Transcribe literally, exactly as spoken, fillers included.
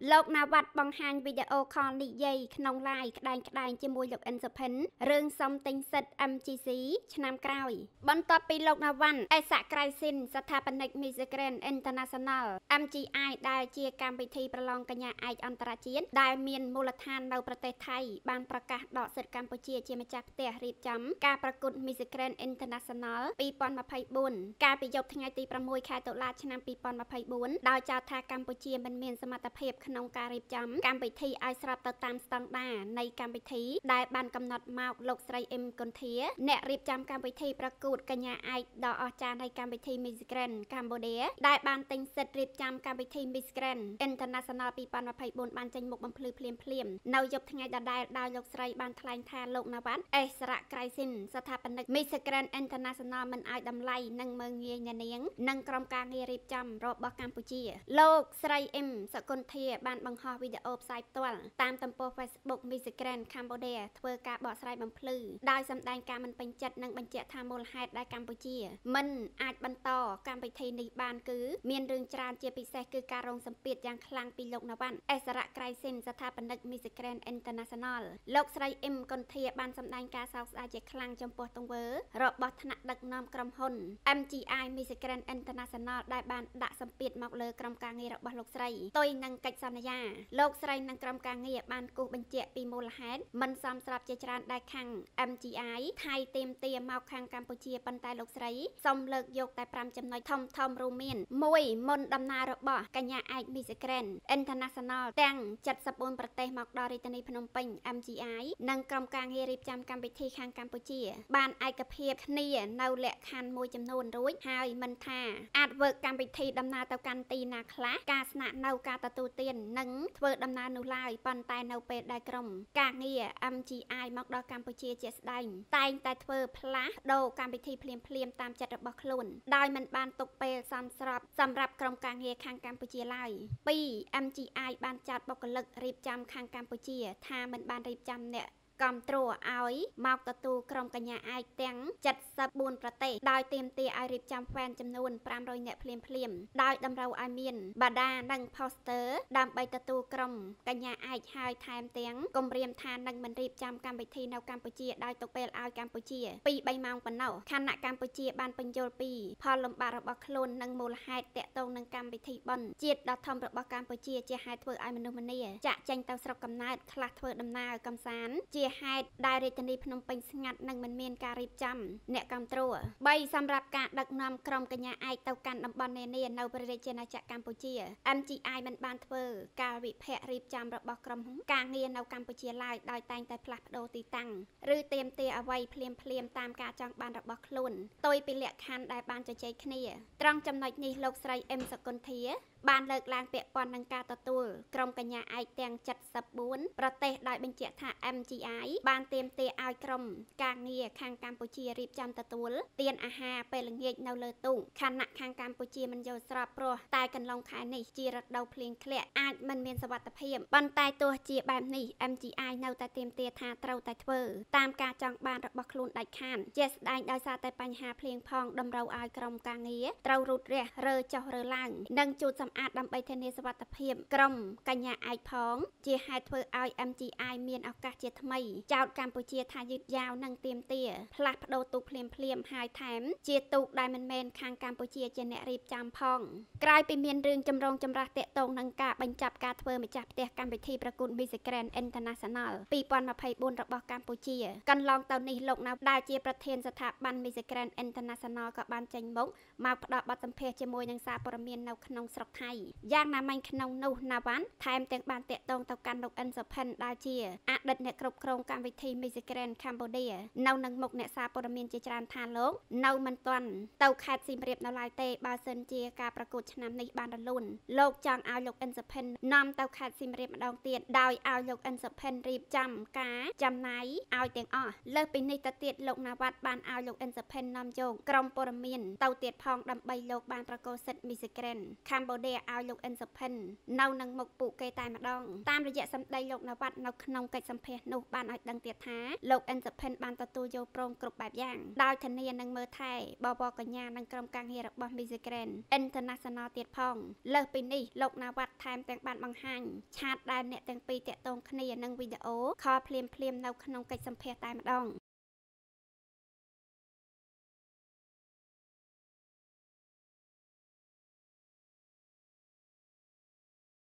លោកណាវ៉ាត់បង្ហាញវីដេអូខលនិយាយក្នុង live ក្តែងក្តែងជាមួយលោកអិនសុភិនរឿងសុំទិញសិទ្ធិ em ជី ซี ឆ្នាំក្រោយបន្ទាប់ពីលោកណាវ៉ាន់អេសាក្រៃស៊ីនស្ថាបនិក Miss Grand International เอ็ม จี ไอ ដែលជាកម្មវិធីប្រឡងកញ្ញាឯកអន្តរជាតិដែលមានមូលដ្ឋាននៅប្រទេសថៃបានប្រកាសដកសិទ្ធិកម្ពុជាជាម្ចាស់ផ្ទះរៀបចំការប្រកួត Miss Grand International ពីរពាន់ម្ភៃបួនកាលពីយប់ថ្ងៃទីប្រាំមួយខែតុលាឆ្នាំពីរពាន់ម្ភៃបួនដោយចោទថាកម្ពុជាមិនមានសមត្ថភាពក្នុងការរៀបចំកម្មវិធីឲ្យស្របទៅតាមស្តង់ដារនៃកម្មវិធីដែលបានកំណត់មកលោកស្រីអ៊ឹមគុនធាអ្នករៀបចំកម្មវិធីប្រកួតកញ្ញាឯកដ៏អស្ចារ្យនៃកម្មវិធី Miss Grand Cambodia ដែលបានទិញសិទ្ធិរៀបចំកម្មវិធី Miss Grand International ពីរពាន់ម្ភៃបួនបានចេញមុខបំភ្លឺភ្លាមភ្លាមនៅយប់ថ្ងៃដដែលដោយលោកស្រីបានថ្លែងថាលោកណាវ៉ាត់អេសរៈក្រៃស៊ីនស្ថាបនិក Miss Grand International មិនឲ្យតម្លៃនិងមើងងាយអ្នកនាងនិងក្រុមការងាររៀបចំរបស់កម្ពុជាលោកស្រីអ៊ឹមសកុនធាបានបង្ហោះវីដេអូផ្សាយផ្ទាល់តាមទំព័រ Facebook Miss Grand Cambodia ធ្វើការបកស្រាយបំភ្លឺដោយសម្ដែងការមិនពេញចិត្តនិងបញ្ជាក់ថាមូលហេតុដែលកម្ពុជាមិនអាចបន្តកម្មវិធីនេះបានគឺមានរឿងច្រើនជាពិសេសគឺការរងសម្ពាធយ៉ាងខ្លាំងពីលោកណាវ៉ាន់អេសរៈក្រៃស៊ីនស្ថាបនិក Miss Grand International លោកស្រីអ៊ឹមគុនធាបានសម្ដែងការសោកស្ដាយជាខ្លាំងចំពោះទង្វើរបស់ថ្នាក់ដឹកនាំក្រុមហ៊ុន เอ็ม จี ไอ Miss Grand International ដែលបានដាក់សម្ពាធមកលើក្រុមការងាររបស់លោកស្រីផ្ទុយនឹងកិច្ចសន្យាលោកស្រីនិងក្រុមការងារបានគូសបញ្ជាក់ពីមូលហេតុមិនសមស្របជាច្រើនដែលខាង เอ็ม จี ไอ ថៃទាមទារមកខាងកម្ពុជាប៉ុន្តែលោកស្រីសូមលើកយកតែប្រាំចំណុចធំធំរួមមានមួយមុនដំណើររបស់កញ្ញាឯក Miss Grand International ទាំងเจ็ดสิบสี่ប្រទេសមកដល់រាជធានីភ្នំពេញ เอ็ม จี ไอ និងក្រុមការងាររៀបចំកម្មវិធីខាងកម្ពុជាបានឯកភាពគ្នានៅលក្ខខណ្ឌមួយចំនួនរួចហើយមិនថាអាចធ្វើកម្មវិធីដំណើរទៅកាន់ទីណាខ្លះការស្នាក់នៅការទទួលទាននិងធ្វើដំណើរនោះឡើយប៉ុន្តែនៅពេលដែលក្រុមការងារ เอ็ม จี ไอ មកដល់កម្ពុជាជាស្ដែងតែងតែធ្វើផ្លាស់ដូរកម្មវិធីភ្លាមភ្លាមតាមចិត្តរបស់ខ្លួនដោយមិនបានទុកពេលសមស្របសម្រាប់ក្រុមការងារខាងកម្ពុជាឡើយពីរ เอ็ม จี ไอ បានចាត់បុគ្គលិករៀបចំខាងកម្ពុជាថាមិនបានរៀបចំអ្នកកំត្រួឲ្យមកទទួលក្រុមកញ្ញាឯកទាំងเจ็ดสิบสี่ប្រទេសដោយទាមទារឲ្យរៀបចំហ្វេនចំនួនប្រាំរយនាក់ភ្លាមភ្លាមដោយតម្រូវឲ្យមានបាដានិង poster ដើម្បីទទួលក្រុមកញ្ញាឯកហើយថែមទាំងគម្រាមថានឹងមិនរៀបចំកម្មវិធីនៅកម្ពុជាដោយទុកពេលឲ្យកម្ពុជាពីរបីម៉ោងប៉ុណ្ណោះខណៈកម្ពុជាបានបញ្យល់ពីផលលំបាករបស់ខ្លួននិងមូលហេតុតាក់ទងនឹងកម្មវិធីបុណ្យជាតិដ៏ធំរបស់កម្ពុជាជាហេតុធ្វើឲ្យមនុស្សម្នាចាក់ចេញទៅស្រុកកំណើតខ្លះធ្វើដំណើរកំសាន្តជាហេតុដែលរាជធានីភ្នំពេញស្ងាត់និងមិនមានការរៀបចំអ្នកគ្រប់គ្រងបីសម្រាប់ការដឹកនាំក្រុមកញ្ញាឯកទៅកាន់តំបន់នានានៅព្រះរាជាណាចក្រកម្ពុជា เอ็ม จี ไอ មិនបានធ្វើការវិភាគរៀបចំរបស់ក្រុមការងារនៅកម្ពុជាឡើយដោយតែងតែផ្លាស់ប្ដូរទីតាំងឬទាមទារអ្វីភ្លាមភ្លាមតាមការចង់បានរបស់ខ្លួនផ្ទុយពីលក្ខខណ្ឌដែលបានជជែកគ្នាត្រង់ចំណុចនេះលោកស្រីអ៊ឹមសកុនធាបានលើកឡើងពាក់ព័ន្ធនឹងការទទួលក្រុមកញ្ញាឯកទាំងเจ็ดสิบสี่ប្រទេសដោយបញ្ជាក់ថា เอ็ม จี ไอ បានទាមទារឲ្យក្រុមការងារខាងកម្ពុជារៀបចំទទួលទានអាហារពេលល្ងាចនៅលើទូកខណៈខាងកម្ពុជាមិនយល់ស្របព្រោះតែកន្លងខែនេះជារដូវភ្លៀងធ្លាក់អាចមិនមានសុវត្ថិភាពប៉ុន្តែទោះជាបែបនេះ เอ็ม จี ไอ នៅតែទាមទារថាត្រូវតែធ្វើតាមការចង់បានរបស់ខ្លួនដាច់ខាតជាស្ដែងដោយសារតែបញ្ហាភ្លៀងផងតម្រូវឲ្យក្រុមការងារត្រូវរូតរះរើចុះរើឡើងនិងជួតសម្អាតដើម្បីធានាសុវត្ថិភាពក្រុមកញ្ញាឯកផងជាហេតុធ្វើឲ្យ เอ็ม จี ไอ មានឱកាសជាថ្មីចោទកម្ពុជាថាយឺតយ៉ាវនិងទាមទារផ្លាស់ប្ដូរទូកភ្លាមភ្លាមហើយថែមជាទូកដែលមិនមែនខាងកម្ពុជាជាអ្នករៀបចំផងក្រោយពីមានរឿងចម្រូងចម្រាសតាក់ទងនឹងការបញ្ចប់ការធ្វើម្ចាស់ផ្ទះកម្មវិធីប្រកួត Miss Grand International ពីរពាន់ម្ភៃបួនរបស់កម្ពុជាកន្លងទៅនេះលោកណាវដែលជាប្រធានស្ថាប័ន Miss Grand International ក៏បានចេញមុខមកផ្ដល់បទសម្ភាសន៍ជាមួយនឹងសារព័ត៌មាននៅក្នុងស្រុកថៃយ៉ាងណាមិញក្នុងនោះណាវ៉ាន់ថែមទាំងបានតាក់ទងទៅកាន់លោកអិនសុភិនដែលជាអតីតអ្នកគ្រប់គ្រងកម្មវិធី Miss Grand Cambodia នៅនឹងមុខអ្នកសារព័ត៌មានជាច្រើនថាលោកនៅមិនទាន់ទៅខេត្តសៀមរាបនៅឡើយទេបើសិនជាការប្រកួតឆ្នាំនេះបានរលូនលោកចង់ឲ្យលោកអិនសុភិននាំទៅខេត្តសៀមរាបម្ដងទៀតដោយឲ្យលោកអិនសុភិនរៀបចំការចំណាយឲ្យទាំងអស់លើសពីនេះទៅទៀតលោកណាវ៉ាត់បានឲ្យលោកអិនសុភិននាំយកក្រុមព័ត៌មានទៅទៀតផងដើម្បីលោកបានប្រកួតសិទ្ធិ Miss Grand Cambodia ឲ្យលោកអិនសុភិននៅនឹងមុខពួកគេតែម្ដងតាមរយៈសម្ដីលោកនវ៉ាត់នៅក្នុងកិច្ចសម្ភាសន៍នោះបានឲ្យដឹងទៀតថាលោកអិនសុភិនបានទទួលយកព្រមគ្រប់បែបយ៉ាងដោយធានានឹងមើលថែបបកញ្ញានិងក្រុមការងាររបស់ Misegrant International ទៀតផងលើសពីនេះលោកណាវ៉ាត់ថែមទាំងបានបង្ហាញឆាតដែលអ្នកទាំងពីរតាក់ទងគ្នានឹងវីដេអូខលភ្លាមៗនៅក្នុងកិច្ចសម្ភាសន៍តែម្ដង